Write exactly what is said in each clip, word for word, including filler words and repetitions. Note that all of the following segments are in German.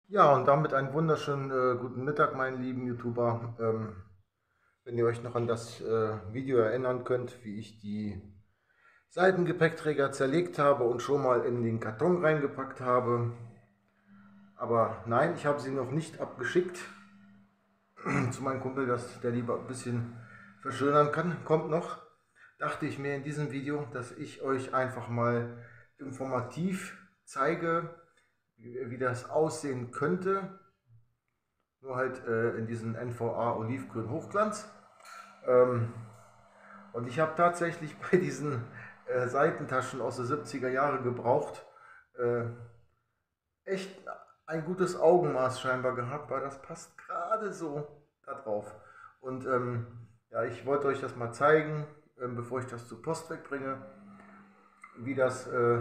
Ja, und damit einen wunderschönen äh, guten Mittag, meine lieben YouTuber. Ähm, wenn ihr euch noch an das äh, Video erinnern könnt, wie ich die Seitengepäckträger zerlegt habe und schon mal in den Karton reingepackt habe. Aber nein, ich habe sie noch nicht abgeschickt zu meinem Kumpel, dass der lieber ein bisschen verschönern kann. Kommt noch. Dachte ich mir in diesem Video, dass ich euch einfach mal informativ zeige, wie, wie das aussehen könnte. Nur halt äh, in diesem N V A Olivgrün Hochglanz. Ähm, und ich habe tatsächlich bei diesen äh, Seitentaschen aus den siebziger Jahre gebraucht, äh, echt ein gutes Augenmaß scheinbar gehabt, weil das passt gerade so da drauf. Und ähm, ja, ich wollte euch das mal zeigen, ähm, bevor ich das zur Post wegbringe, wie das äh,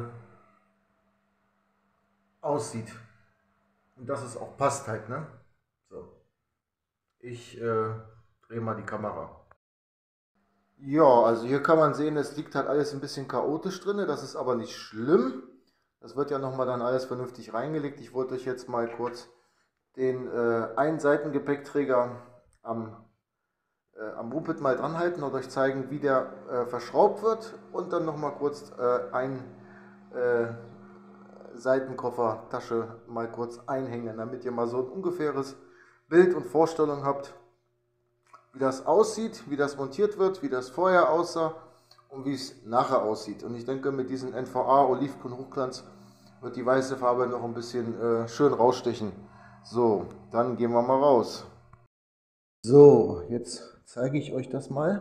aussieht. Und dass es auch passt halt, ne? So, ich äh, drehe mal die Kamera. Ja, also hier kann man sehen, es liegt halt alles ein bisschen chaotisch drin, das ist aber nicht schlimm. Das wird ja nochmal dann alles vernünftig reingelegt. Ich wollte euch jetzt mal kurz den äh, einen Seitengepäckträger am, äh, am Moped mal dran halten und euch zeigen, wie der äh, verschraubt wird und dann nochmal kurz äh, ein äh, Seitenkoffertasche mal kurz einhängen, damit ihr mal so ein ungefähres Bild und Vorstellung habt, wie das aussieht, wie das montiert wird, wie das vorher aussah und wie es nachher aussieht. Und ich denke, mit diesem N V A Olivgrün Hochglanz wird die weiße Farbe noch ein bisschen äh, schön rausstechen. So, dann gehen wir mal raus. So, jetzt zeige ich euch das mal.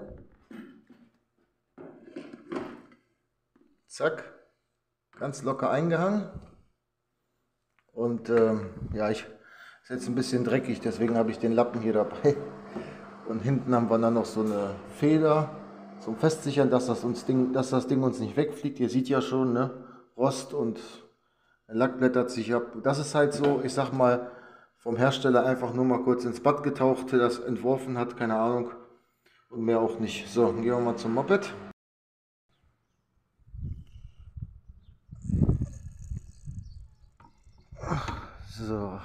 Zack, ganz locker eingehangen. Und ähm, ja, ich ist jetzt ein bisschen dreckig, deswegen habe ich den Lappen hier dabei. Und hinten haben wir dann noch so eine Feder zum Festsichern, dass das, uns Ding, dass das Ding uns nicht wegfliegt. Ihr seht ja schon, ne? Rost und Lack blättert sich ab. Das ist halt so, ich sag mal, vom Hersteller einfach nur mal kurz ins Bad getaucht, der das entworfen hat, keine Ahnung. Und mehr auch nicht. So, dann gehen wir mal zum Moped. So.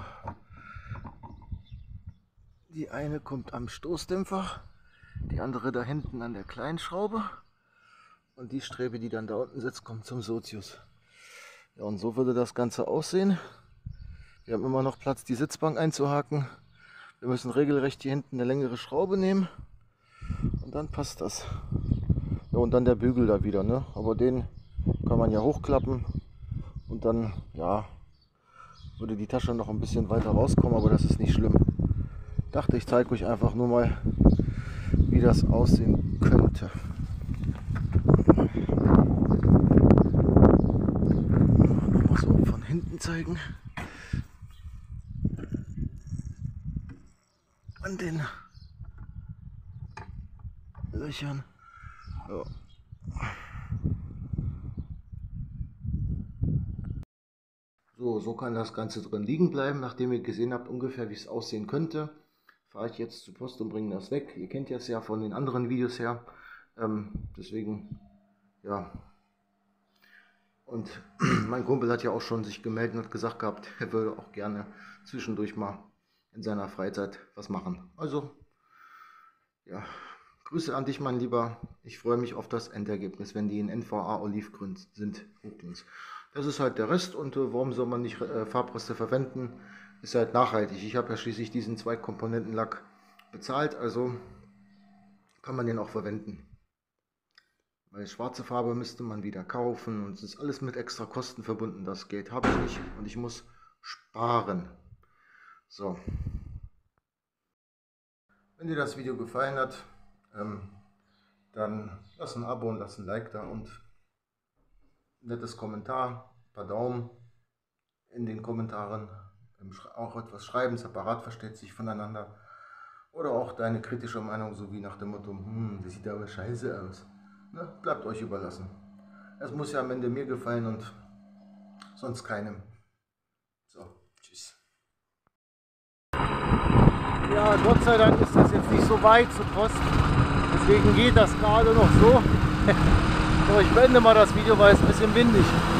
Die eine kommt am Stoßdämpfer, die andere da hinten an der Kleinschraube und die Strebe, die dann da unten sitzt, kommt zum Sozius. Ja, und so würde das Ganze aussehen. Wir haben immer noch Platz, die Sitzbank einzuhaken. Wir müssen regelrecht hier hinten eine längere Schraube nehmen und dann passt das. Ja, und dann der Bügel da wieder, ne? Aber den kann man ja hochklappen und dann, ja, würde die Tasche noch ein bisschen weiter rauskommen, aber das ist nicht schlimm. Dachte, ich zeige euch einfach nur mal, wie das aussehen könnte. Nochmal so von hinten zeigen. An den Löchern. Ja. So, so kann das Ganze drin liegen bleiben, nachdem ihr gesehen habt ungefähr, wie es aussehen könnte. Fahre ich jetzt zur Post und bringe das weg. Ihr kennt das ja von den anderen Videos her. Ähm, deswegen, ja. Und mein Kumpel hat ja auch schon sich gemeldet und hat gesagt gehabt, er würde auch gerne zwischendurch mal in seiner Freizeit was machen. Also, ja, Grüße an dich, mein Lieber. Ich freue mich auf das Endergebnis, wenn die in N V A Olivgrün sind. Das ist halt der Rest und äh, warum soll man nicht äh, Farbreste verwenden? Ist halt nachhaltig. Ich habe ja schließlich diesen zwei Komponenten Lack bezahlt, also kann man den auch verwenden. Weil schwarze Farbe müsste man wieder kaufen und es ist alles mit extra Kosten verbunden. Das Geld habe ich nicht und ich muss sparen. So. Wenn dir das Video gefallen hat, ähm, dann lass ein Abo und lass ein Like da und ein nettes Kommentar, ein paar Daumen in den Kommentaren. Auch etwas schreiben, separat versteht sich voneinander. Oder auch deine kritische Meinung, so wie nach dem Motto, hm, das sieht aber scheiße aus. Ne? Bleibt euch überlassen. Es muss ja am Ende mir gefallen und sonst keinem. So, tschüss. Ja, Gott sei Dank ist das jetzt nicht so weit zur Post. Deswegen geht das gerade noch so. So, ich beende mal das Video, weil es ein bisschen windig ist.